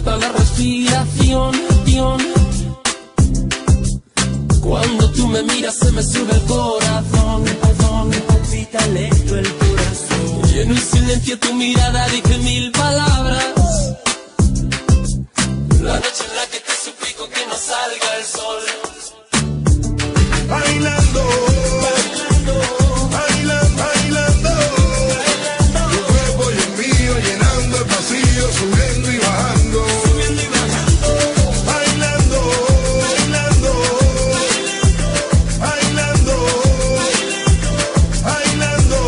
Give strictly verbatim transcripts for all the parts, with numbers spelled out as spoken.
corta la respiración. Cuando tú me miras se me sube el corazón, me palpita lento el corazón. Y en un silencio tu mirada dice mil palabras. La noche en la que te suplico que no salga el sol. Bailando, bailando, bailando, bailando. Tu cuerpo y el mío llenando el vacío, subiendo y bajando. Subiendo y bajando. Bailando, bailando, bailando, bailando,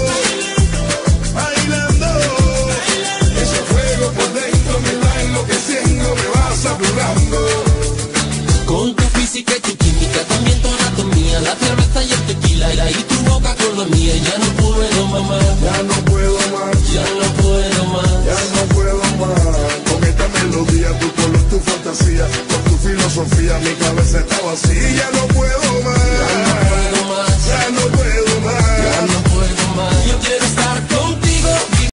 bailando. Ese fuego por dentro me va enloqueciendo, me va saturando. Con tu física y tu química, también tu anatomía, la cerveza y el tequila, y tu boca con la mía. Ya no puedo, mamá, Ya no puedo más, ya no puedo más. ya no puedo más. Con esta melodía, tu color, tu fantasía, con tu filosofía, mi cabeza está vacía. Ya no